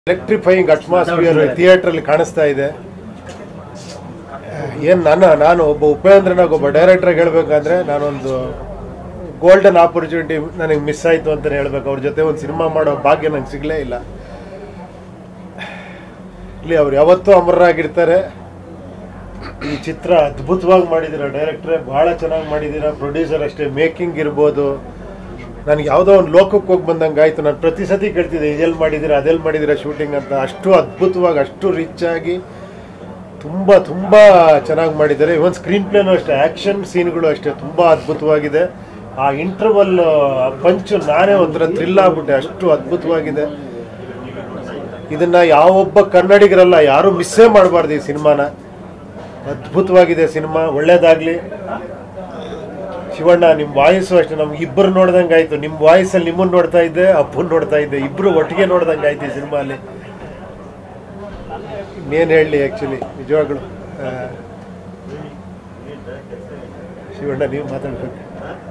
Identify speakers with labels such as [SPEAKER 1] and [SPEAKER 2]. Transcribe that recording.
[SPEAKER 1] Electrifying atmosphere theatre ಅಲ್ಲಿ ಕಾಣಿಸ್ತಾ ಇದೆ. ಏನ್ ನಾನು ಒಬ್ಬ ಉಪೇಂದ್ರನಾಗ ಒಬ್ಬ ಡೈರೆಕ್ಟರ್ ಹೇಳ್ಬೇಕಂದ್ರೆ ನಾನೊಂದು ಗೋಲ್ಡನ್ ಆಪರ್ಚುನಿಟಿ ನನಗೆ ಮಿಸ್ ಆಯ್ತು ಅಂತ ಹೇಳ್ಬೇಕು. ಅವ್ರ ಜೊತೆ ಒಂದು ಸಿನಿಮಾ ಮಾಡೋ ಭಾಗ್ಯ ನಂಗೆ ಸಿಗ್ಲೇ ಇಲ್ಲ. ಇಲ್ಲಿ ಅವ್ರು ಯಾವತ್ತೂ ಅಮರರಾಗಿರ್ತಾರೆ. ಈ ಚಿತ್ರ ಅದ್ಭುತವಾಗಿ ಮಾಡಿದ್ದೀರಾ ಡೈರೆಕ್ಟ್ರೆ, ಬಹಳ ಚೆನ್ನಾಗಿ ಮಾಡಿದ್ದೀರಾ. ಪ್ರೊಡ್ಯೂಸರ್ ಅಷ್ಟೇ, ಮೇಕಿಂಗ್ ಇರ್ಬೋದು. ನನಗೆ ಯಾವುದೋ ಒಂದು ಲೋಕಕ್ಕೆ ಹೋಗಿ ಬಂದಂಗೆ ಆಯಿತು. ನಾನು ಪ್ರತಿ ಸತಿ ಕೇಳ್ತಿದ್ದೆ ಇದೆಲ್ಲಿ ಮಾಡಿದ್ದೀರಾ ಅದೆಲ್ಲಿ ಮಾಡಿದ್ದೀರಾ ಶೂಟಿಂಗ್ ಅಂತ. ಅಷ್ಟು ಅದ್ಭುತವಾಗಿ, ಅಷ್ಟು ರಿಚ್ ಆಗಿ ತುಂಬ ತುಂಬ ಚೆನ್ನಾಗಿ ಮಾಡಿದ್ದಾರೆ. ಇವನ್ ಸ್ಕ್ರೀನ್ ಪ್ಲೇನೂ ಅಷ್ಟೇ, ಆ್ಯಕ್ಷನ್ ಸೀನ್ಗಳು ಅಷ್ಟೇ ತುಂಬ ಅದ್ಭುತವಾಗಿದೆ. ಆ ಇಂಟರ್ವಲ್ ಪಂಚು ನಾನೇ ಒಂಥರ ಥ್ರಿಲ್ ಆಗ್ಬಿಟ್ಟೆ, ಅಷ್ಟು ಅದ್ಭುತವಾಗಿದೆ. ಇದನ್ನ ಯಾವೊಬ್ಬ ಕನ್ನಡಿಗರಲ್ಲ ಯಾರು ಮಿಸ್ಸೇ ಮಾಡಬಾರ್ದು ಈ ಸಿನಿಮಾನ. ಅದ್ಭುತವಾಗಿದೆ ಸಿನಿಮಾ, ಒಳ್ಳೇದಾಗ್ಲಿ. ಶಿವಣ್ಣ ನಿಮ್ಮ ವಾಯ್ಸು ಅಷ್ಟೇ ನಮ್ಗೆ ಇಬ್ಬರು ನೋಡ್ದಂಗೆ ಆಯ್ತು. ನಿಮ್ಮ ವಾಯ್ಸಲ್ಲಿ ನಿಮ್ಮನ್ನು ನೋಡ್ತಾ ಇದ್ದೆ, ಅಪ್ಪನ ನೋಡ್ತಾ ಇದ್ದೆ, ಇಬ್ಬರು ಒಟ್ಟಿಗೆ ನೋಡ್ದಂಗೆ ಆಯ್ತು ಈ ಸಿನಿಮಾಲಿ. ಇನ್ನೇನು ಹೇಳಲಿ ಆ್ಯಕ್ಚುಲಿ ನಿಜವಾಗ್ಲು. ಶಿವಣ್ಣ ನೀವು ಮಾತಾಡ್ಬೇಕು.